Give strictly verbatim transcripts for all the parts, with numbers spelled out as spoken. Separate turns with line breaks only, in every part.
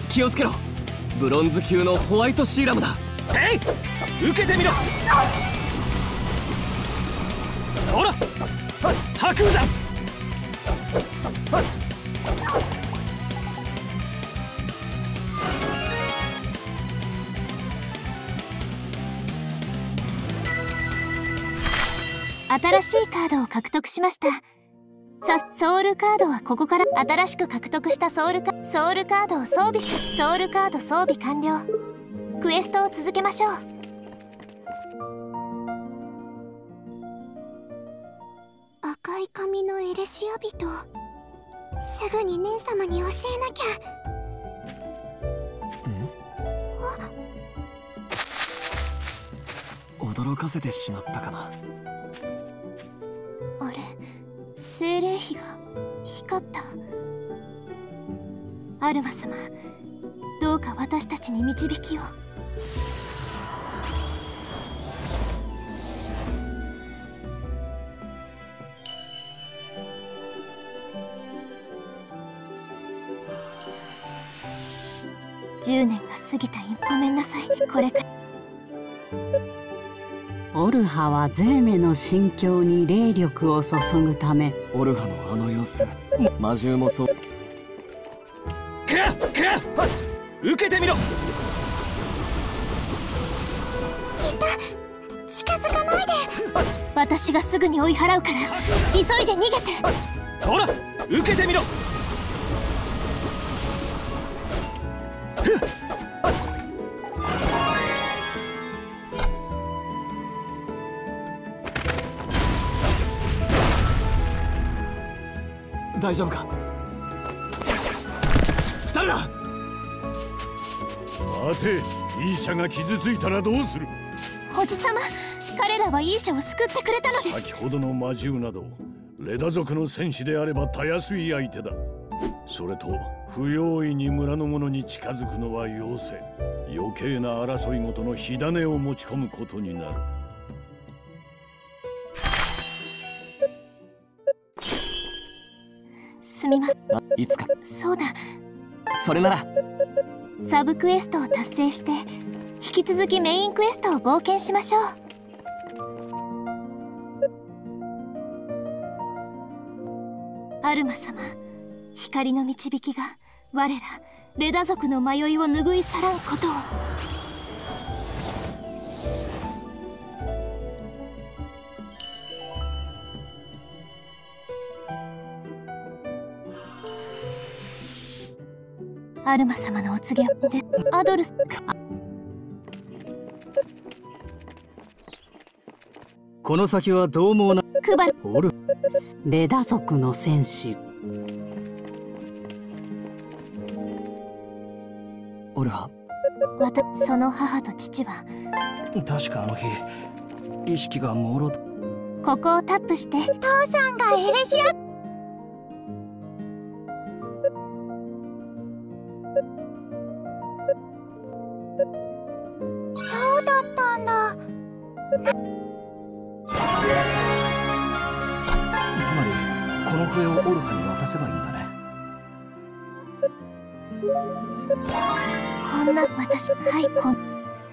気をつけろ。ブロンズ級のホワイトシーラムだ。てい、受けてみろ。ほら、白雲山。
新しいカードを獲得しました。さ、ソウルカードはここから新しく獲得したソウルカソウルカードを装備し、ソウルカード装備完了。クエストを続けましょう。赤い髪のエレシア人、すぐに姉様に教えなきゃ。
驚かせてしまったかな。
あれ、精霊碑が光った。アルマ様、どうか私たちに導きを。じゅうねんが過ぎた。ごめんなさい。これから
オルハはゼーメの心境に霊力を注ぐため、
オルハのあの様子、魔獣もそう。クラクラ受けてみろ。
いた、近づかないで。私がすぐに追い払うから、急いで逃げて。
ほら、受けてみろ。大丈夫か。誰だ。
待て、イーシャが傷ついたらどうする。
おじさま、彼らはイーシャを救ってくれたのです。
先ほどの魔獣などレダ族の戦士であればたやすい相手だ。それと不用意に村の者に近づくのはよせ。余計な争いごとの火種を持ち込むことになる。
すみません。
いつか。
そうだ。
それなら
サブクエストを達成して、引き続きメインクエストを冒険しましょう。アルマ様、光の導きが我らレダ族の迷いを拭い去らんことを。アルマ様のお告げで、アドルス。
この先は獰猛な
クバル
オル
レダ族の戦士。
オルハ、
わたその母と父は。
確かあの日意識が朦朧と。
ここをタップして。父さんがエレシア。そうだったんだ。
つまりこの笛をオルハに渡せばいいんだね。
こんな私、はい、こん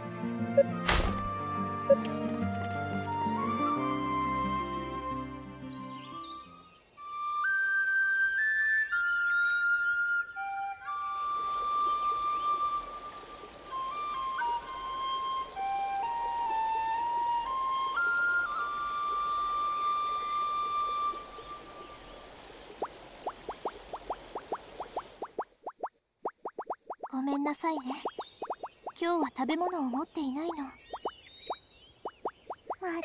ごめんなさいね。今日は食べ物を持っていないの。わく、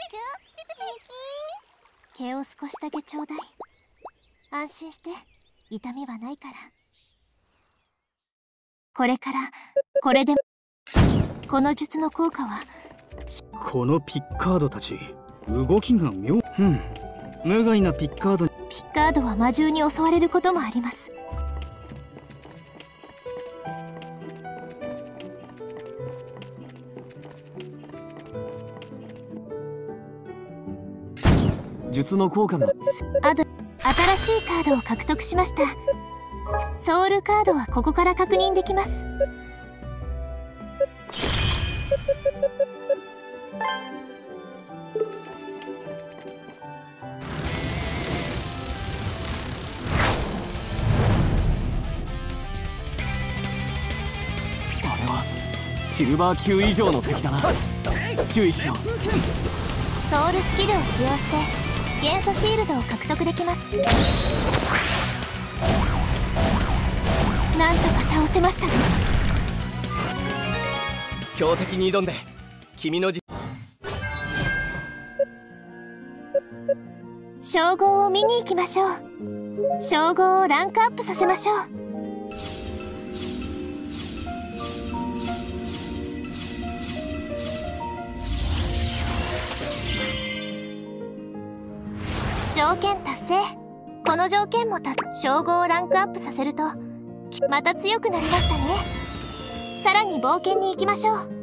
毛を少しだけちょうだい。安心して、痛みはないから。これから、これで、この術の効果は。
このピッカードたち、動きが妙。ふん、無害なピッカード。
ピッカードは魔獣に襲われることもあります。
術の効果が。
あと新しいカードを獲得しました。 ソウルカードはここから確認できます。
あれはシルバー級以上の敵だな。注意しよう。
ソウルスキルを使用して元素シールドを獲得できます。なんとか倒せましたね。
強敵に挑んで君のじ
称号を見に行きましょう。称号をランクアップさせましょう。条件達成。この条件も達称号をランクアップさせるとまた強くなりましたね。さらに冒険に行きましょう。